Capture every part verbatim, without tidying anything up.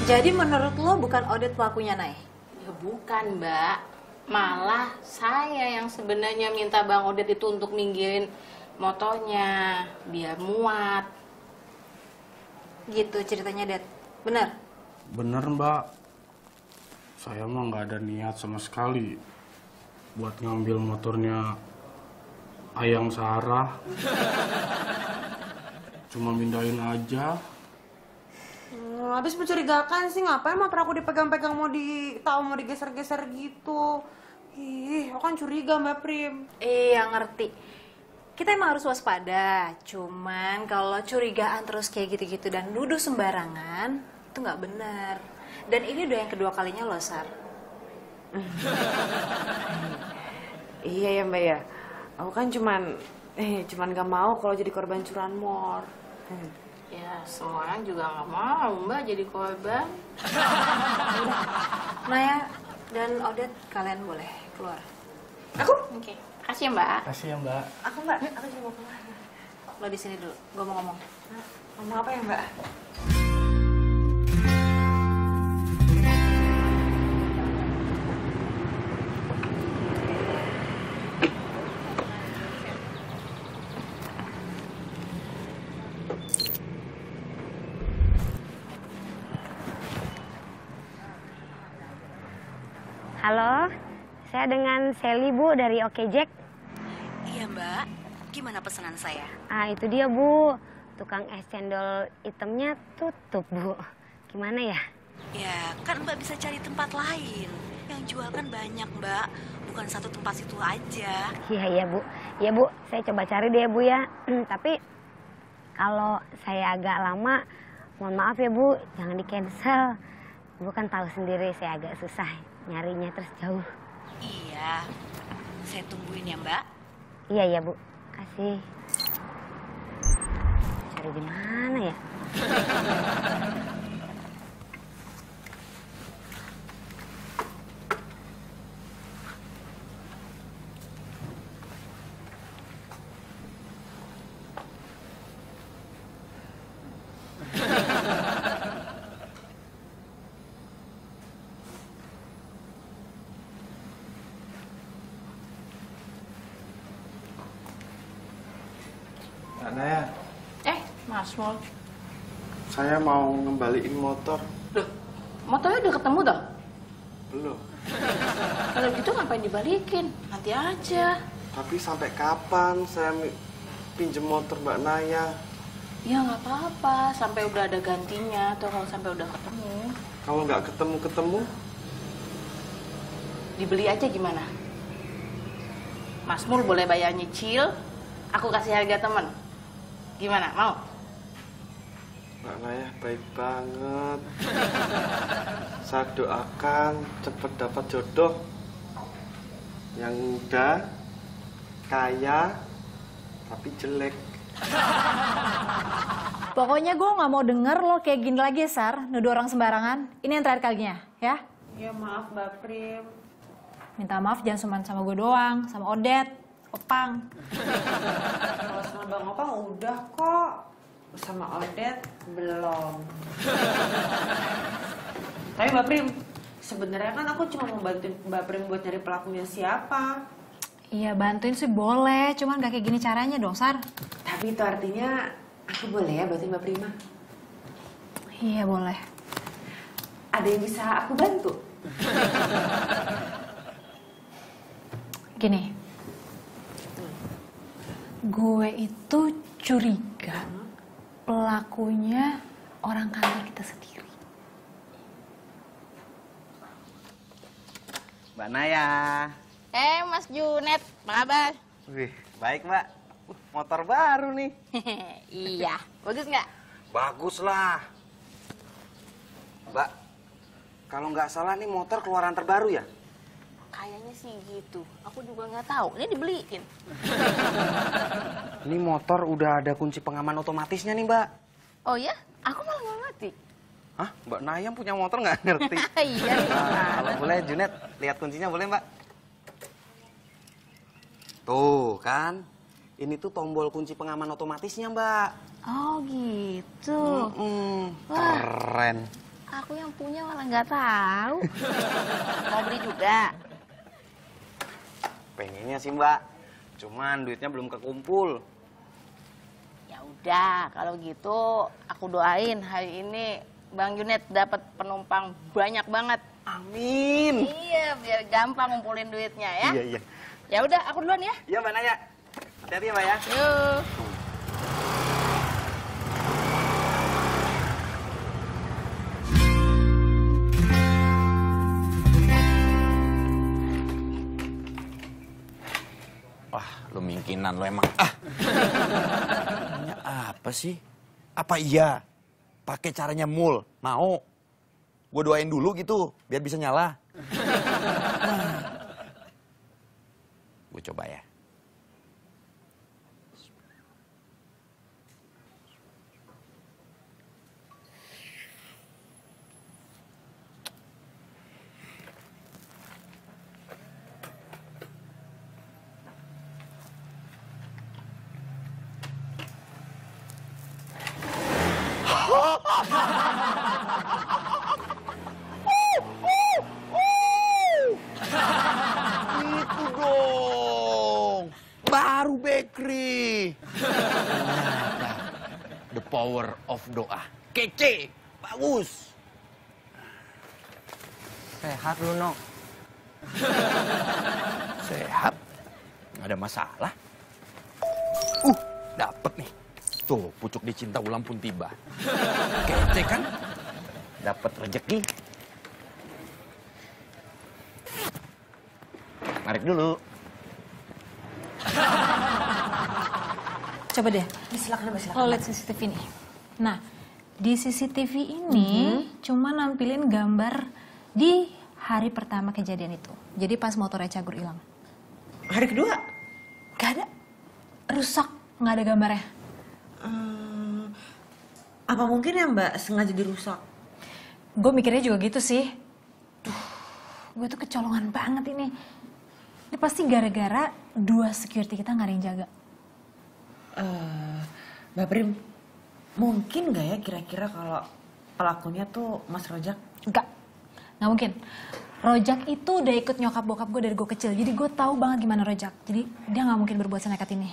Jadi menurut lo bukan Odet pelakunya, Nay? Ya bukan, Mbak. Malah saya yang sebenarnya minta Bang Odet itu untuk minggirin motornya biar muat. Gitu ceritanya, Det. Bener? Bener, Mbak. Saya mah nggak ada niat sama sekali buat ngambil motornya Ayang Sarah. Cuma mindahin aja. Hmm, habis mencurigakan sih, ngapain motor aku dipegang-pegang mau di tahu mau digeser-geser gitu. Ih, aku kan curiga Mbak Prim. Iya, ngerti. Kita emang harus waspada. Cuman kalau curigaan terus kayak gitu-gitu dan nuduh sembarangan, itu nggak benar. Dan ini udah yang kedua kalinya loh, Sar. Iya ya Mbak ya. Aku kan cuman eh cuman gak mau kalau jadi korban curanmor. Hmm. Ya, semua orang juga nggak mau Mbak jadi korban. Naya dan Odet, kalian boleh keluar. Aku? Oke, kasih ya Mbak. Kasih ya, Mbak. Aku Mbak, aku juga mau keluar. Lo di sini dulu, gue mau ngomong. Ngomong apa ya Mbak? Halo, saya dengan Sally Bu dari Oke Jack. Iya Mbak, gimana pesanan saya? Ah itu dia Bu, tukang es cendol hitamnya tutup Bu. Gimana ya? Ya kan Mbak bisa cari tempat lain. Yang jual kan banyak Mbak, bukan satu tempat situ aja. Iya iya Bu, iya Bu, saya coba cari deh Bu ya. Tapi kalau saya agak lama, mohon maaf ya Bu, jangan di cancel. Bu kan tahu sendiri saya agak susah nyarinya terus jauh. Iya, saya tungguin ya Mbak. Iya iya Bu, kasih. Cari di mana ya? Mbak Naya, Eh, Mas Mul. saya mau ngembaliin motor. Loh, motornya udah ketemu dah? Belum. Kalau gitu ngapain dibalikin? Nanti aja. Tapi sampai kapan saya mi- pinjem motor Mbak Naya? Ya nggak apa-apa, sampai udah ada gantinya atau kalau sampai udah ketemu. Kalau nggak ketemu-ketemu, Dibeli aja gimana? Mas Mul boleh bayar nyicil, aku kasih harga temen. Gimana, mau? Mbak Naya baik banget. Saya doakan cepet dapat jodoh yang muda, kaya, tapi jelek. Pokoknya gue nggak mau denger lo kayak gini lagi, Sar. Nuduh orang sembarangan. Ini yang terakhir kalinya, ya? Ya maaf Mbak Prim. Minta maaf jangan cuma sama gue doang, sama Odet, Opang. Kalau sama Bang Opang udah kok. Sama Odet belum. Tapi Mbak Prim, sebenarnya kan aku cuma mau bantuin Mbak Prim buat nyari pelakunya siapa. Iya, bantuin sih boleh, cuman gak kayak gini caranya dong, Sar. Tapi itu artinya aku boleh ya bantuin Mbak Prima? Iya, boleh. Ada yang bisa aku bantu? Gini, gue itu curiga pelakunya orang kantor kita sendiri. Mbak Naya. Eh, Mas Junet, apa kabar? Wih, baik Mbak. Uh, motor baru nih. Iya, bagus nggak? Bagus lah. Mbak, kalau nggak salah nih motor keluaran terbaru ya? Kayaknya sih gitu. Aku juga nggak tahu. Ini dibeliin. Ini motor udah ada kunci pengaman otomatisnya nih Mbak. Oh ya? Aku malah nggak ngerti. Hah? Mbak Naya punya motor nggak ngerti? Iya nih. Nah, kalau boleh Junet, lihat kuncinya boleh Mbak? Tuh kan, ini tuh tombol kunci pengaman otomatisnya Mbak. Oh gitu. Mm-mm, Wah. keren. Aku yang punya malah nggak tahu. Mau beli juga? Pengennya sih Mbak, cuman duitnya belum kekumpul. Ya udah, kalau gitu aku doain hari ini Bang Junet dapat penumpang banyak banget. Amin. Iya, biar gampang ngumpulin duitnya ya. Iya, iya. Ya udah, aku duluan ya. Iya Mbak Naya. Hati-hati ya Mbak ya. Yuk. Wah, lu mingkinan lu emang. Ah. Ini apa sih? Apa iya? Pakai caranya mul. Mau? Gue doain dulu gitu, biar bisa nyala. Gue coba ya. Itu dong, baru bakery. Ternyata the power of doa. Kece, bagus. Sehat lu, Nok. Sehat, nggak ada masalah. Uh, dapet nih. Tuh, pucuk dicinta ulang pun tiba. Kece kan? Dapat rezeki. Narik dulu. Coba deh, Silakan, Mbak, silakan. lo lihat C C T V ini. Nah, di C C T V ini cuma nampilin gambar di hari pertama kejadian itu. Jadi pas motornya Cagur hilang. Hari kedua? Gak ada. Rusak, nggak ada gambarnya. Hmm, apa mungkin ya Mbak sengaja dirusak? Gue mikirnya juga gitu sih. Duh, gue tuh kecolongan banget ini. Ini pasti gara-gara dua security kita nggak ada yang jaga. Eh, Mbak Prim, mungkin nggak ya kira-kira kalau pelakunya tuh Mas Rojak? Enggak, nggak mungkin. Rojak itu udah ikut nyokap bokap gue dari gue kecil. Jadi gue tahu banget gimana Rojak. Jadi dia nggak mungkin berbuat senekat ini.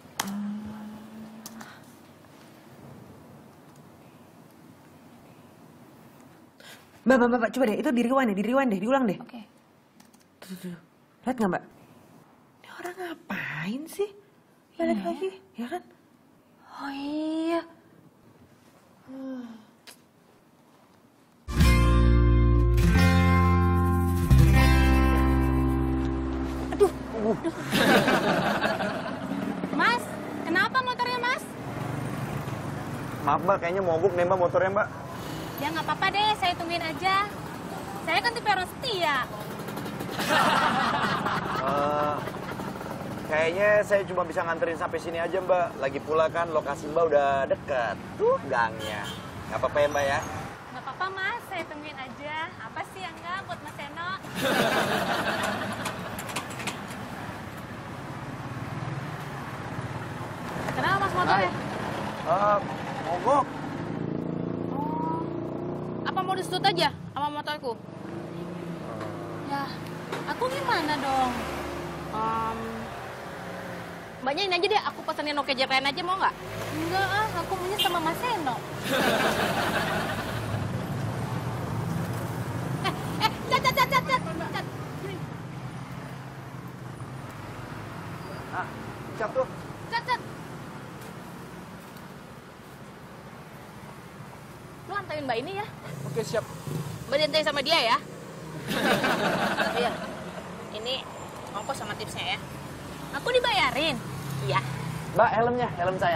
Mbak, Mbak, Mbak, coba deh, itu di rewind deh, di rewind deh, diulang deh. Oke. Tuh, tuh, tuh. Lihat nggak Mbak? Ini orang ngapain sih? Ya lihat lagi, ya kan? Oh iya. Aduh, aduh. Mas, kenapa motornya Mas? Maaf Mbak, kayaknya mogok deh Mbak motornya Mbak. Ya nggak apa-apa deh, saya tungguin aja. Saya kan tipe orang setia. Eh, kayaknya saya cuma bisa nganterin sampai sini aja Mbak. Lagi pula kan lokasi Mbak udah dekat. Tuh gangnya. Nggak apa-apa ya Mbak ya? Nggak apa-apa Mas, saya tungguin aja. Apa sih yang nggak buat Mas Seno? Kenapa Mas motornya? Eh, mogok. Apa mau disutut aja sama motorku? Ya, aku gimana dong? Um, Mbaknya ini aja deh, aku pesenin Nokia J P N aja, mau nggak? Enggak ah, aku maunya sama Mas Seno. Eh, eh, cat, cat, cat, cat, cat, cat. Ah, cap tuh. Cat, cat. Lu anterin Mbak ini ya. Oke siap. Mbak dianterin sama dia ya. Iya. Ini ongkos sama tipsnya ya. Aku dibayarin. Iya. Mbak, helmnya, helm saya.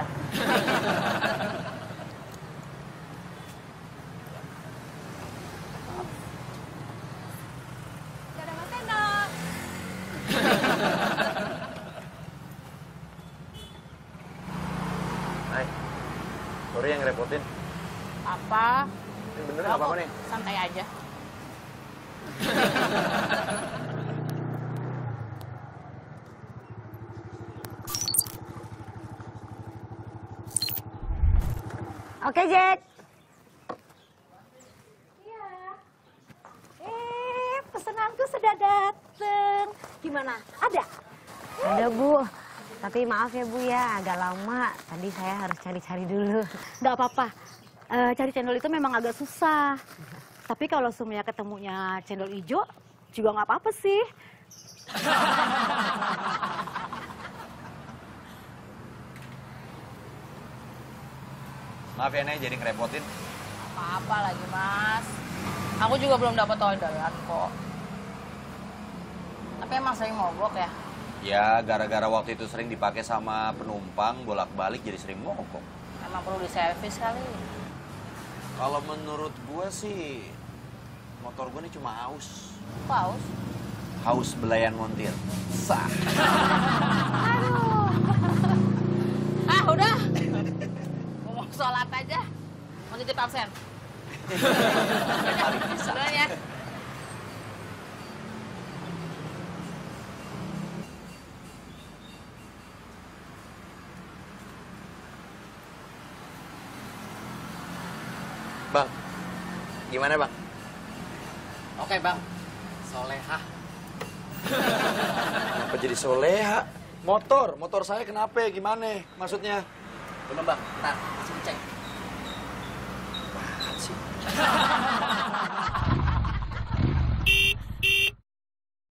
Dadah Mas Seno. Hai. Sorry yang ngerepotin. Apa? Ini bener nggak apa-apa nih? Santai aja. Oke, Jack. Iya, Tapi maaf ya Bu ya, agak lama. Tadi saya harus cari-cari dulu. Nggak apa-apa. Eh, cari cendol itu memang agak susah. Tapi kalau semuanya ketemunya cendol hijau, juga nggak apa-apa sih. Maaf ya Nek, jadi ngerepotin. Apa-apa lagi mas. Aku juga belum dapat orderan kok. Tapi emang sering mogok ya? Ya, gara-gara waktu itu sering dipakai sama penumpang, bolak-balik jadi sering mogok. Emang perlu diservis kali. Kalau menurut gue sih, motor gue ini cuma haus. Paus. Haus belayan montir. Sah. Aduh. Ah udah. Ngomong sholat aja. Mau titip absen. Paling bisa. Duluan ya. Bang, gimana bang? Oke bang, soleha. Kenapa jadi soleha? Motor, motor saya kenapa? Gimana? Maksudnya? Belum bang, ntar langsung cek. Apaan sih?